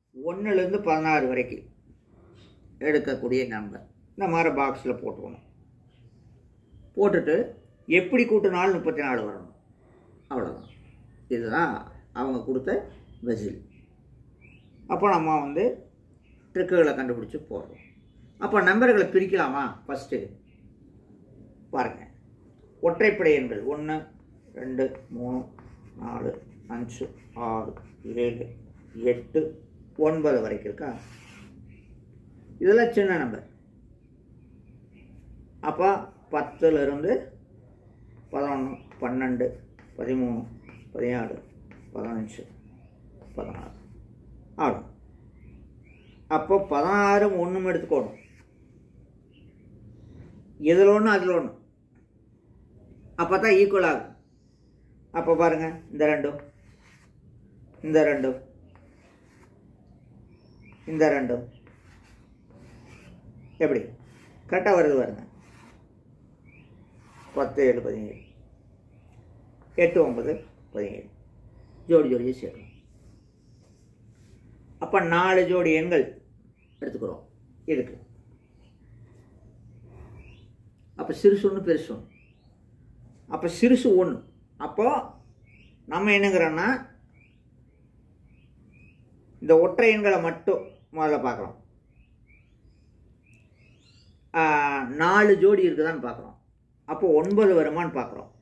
1லேருந்து 16 வரைக்கும் எடுக்கக்கூடிய நம்பர் இந்த மாதிரி பாக்ஸில் போட்டுக்கணும். போட்டுட்டு எப்படி கூட்டினாலும் 34 வரணும். அவ்வளோதான். இதுதான் அவங்க கொடுத்த பதில். அப்போ நம்ம வந்து ட்ரிக்குகளை கண்டுபிடிச்சி போடுறோம். அப்போ நம்பர்களை பிரிக்கலாமா? ஃபஸ்ட்டு பாருங்கள். ஒற்றைப்படை எண்கள் 1 2 3 4 5 6 7 8 9 வரைக்கும் இருக்கா? இதெல்லாம் சின்ன நம்பர். அப்போ 10லேருந்து 11 12 13 17 15 16 ஆடும். அப்போ 16 ஒன்றும் எடுத்துக்கணும். இதில் ஒன்று அதில் ஒன்று, அப்போ தான் ஈக்குவல் ஆகும். அப்போ பாருங்கள், இந்த ரெண்டும் இந்த ரெண்டும் இந்த ரெண்டும் எப்படி கரெக்டாக வருது பாருங்க. 10 7 17 8 9 17 ஜோடி ஜோடியை சேர்க்கணும். அப்போ 4 ஜோடி எண்கள் எடுத்துக்கிறோம் இதுக்கு. அப்போ சிறுசு ஒன்று பெருசு ஒன்று. அப்போ சிறுசு 1. அப்போது நம்ம என்னங்கிறோன்னா இந்த ஒற்றை எண்களை மட்டும் முதல்ல பார்க்குறோம். 4 ஜோடி இருக்குதான்னு பார்க்குறோம். அப்போ 9 வருமானு பார்க்குறோம்.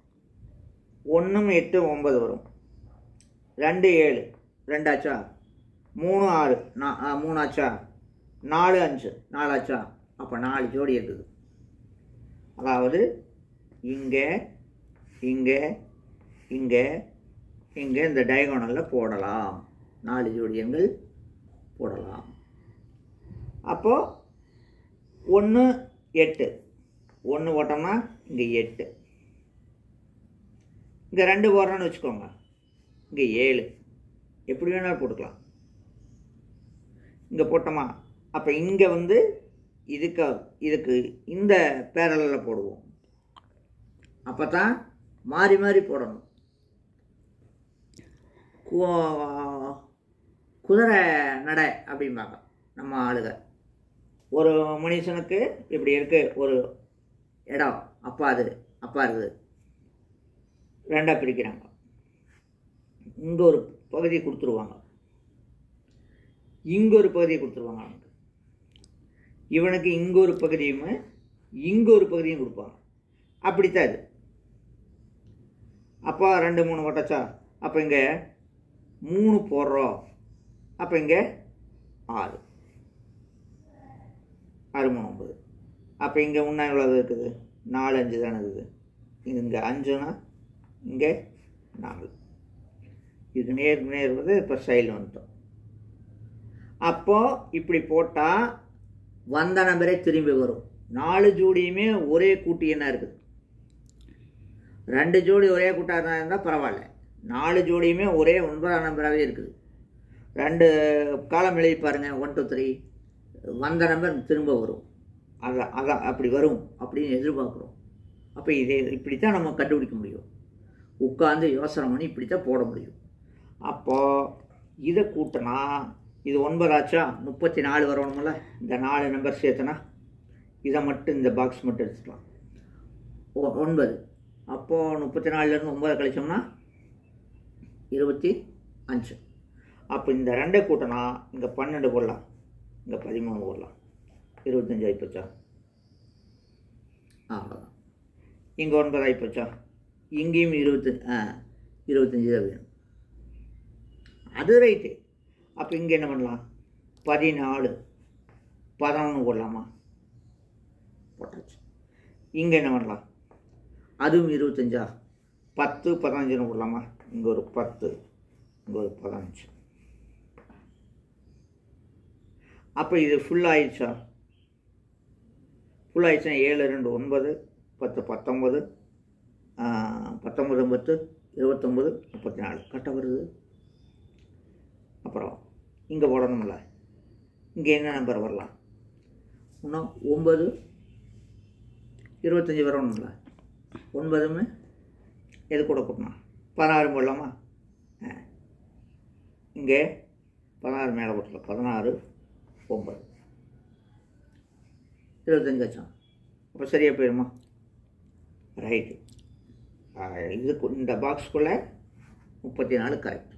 1 8 9 வரும். 2 7 2 ஆச்சா? 3 6 3 ஆச்சா? 4 5 4 ஆச்சா? அப்போ 4 ஜோடி இருக்குது. அதாவது இங்கே இங்கே இங்கே இங்கே இந்த டயகோனலில் போடலாம். 4 ஜோடி எண்கள் போடலாம். அப்போது 1 8 1 போட்டோம்னா இங்கே 8, இங்கே 2 போடுறோன்னு வச்சுக்கோங்க, இங்கே 7. எப்படி வேணாலும் போட்டுக்கலாம். இங்கே போட்டோமா? அப்போ இங்கே வந்து இதுக்கு இந்த பேரலில் போடுவோம். அப்போ தான் மாறி மாறி போடணும். குதிரை நடை அப்படிம்பாங்க நம்ம ஆளுக. ஒரு மனுஷனுக்கு இப்படி இருக்குது ஒரு இடம், அப்பா இருக்குது, 2ஆக பிரிக்கிறாங்க. இங்கே ஒரு பகுதி கொடுத்துருவாங்க, இங்கே ஒரு பகுதியை கொடுத்துருவாங்க. அவனுக்கு இவனுக்கு இங்கே ஒரு பகுதியும் இங்கே ஒரு பகுதியும் கொடுப்பாங்க. அப்படித்தான் இது. அப்போ 2 3 ஓட்டாச்சா? அப்போ இங்கே 3 போடுறோம். அப்போ இங்கே 6 6 3 9. அப்போ இங்கே முன்னா எவ்வளவு இருக்குது? 4 5 தானே இருக்குது. இங்கே 5னா இங்கே 4. இது நேருக்கு நேர் வந்து இப்போ சைடில் வந்துட்டோம். அப்போது இப்படி போட்டால் வந்த நம்பரே திரும்பி வரும். 4 ஜோடியுமே ஒரே கூட்டு எண்ணாக இருக்குது. 2 ஜோடி ஒரே கூட்டாக இருந்தால் பரவாயில்ல. 4 ஜோடியுமே ஒரே 9ஆம் நம்பராகவே இருக்குது. 2 காலம் எழுதி பாருங்கள், 1 2 3 வந்த நம்பர் திரும்ப வரும். அதான் அப்படி வரும் அப்படின்னு எதிர்பார்க்குறோம். அப்போ இப்படித்தான் நம்ம கண்டுபிடிக்க முடியும். உட்காந்து யோசனை பண்ணி இப்படித்தான் போட முடியும். அப்போது இதை கூட்டினா இது 9 ஆச்சா? 34 வரணுமில்ல. இந்த 4 நம்பர் சேர்த்தனா இதை மட்டும் இந்த பாக்ஸ் மட்டும் எடுத்துக்கலாம். 9. அப்போது 34லேருந்து 9 கழிச்சோம்னா 25. அப்போ இந்த 2 கூட்டினா இங்கே 12 போடலாம், இங்கே 13 போடலாம். 25 ஆகிப்போச்சா? அவ்வளோதான். இங்கே 9 ஆகிப்போச்சா? இங்கேயும் 25 தான் வேணும். அது ரைட்டு. அப்போ இங்கே என்ன பண்ணலாம்? 14 11 போடலாமா? போட்டாச்சு. இங்கே என்ன பண்ணலாம்? அதுவும் 25. 10 15 போடலாமா? இங்கே ஒரு 10, இங்கே ஒரு 15. அப்போ இது ஃபுல் ஆயிடுச்சா? ஃபுல் ஆயிடுச்சுன்னா 7 2 9 10 19 19 10 29 34 கரெக்டாக வருது. அப்புறம் இங்கே போடணும்ல. இங்கே என்ன நம்பர் வரலாம்? இன்னும் 9 25 வரணும்ல. 9மே எது கூட கூட்டணும்? 16 போடலாமா? இங்கே 16 மேலே போட்டுக்கலாம். 16 9 25 ஆச்சான். அப்போ சரியாக போயிடுமா? ரைட்டு. இதுக்கு இந்த பாக்ஸ்குள்ளே 34 கரெக்ட்.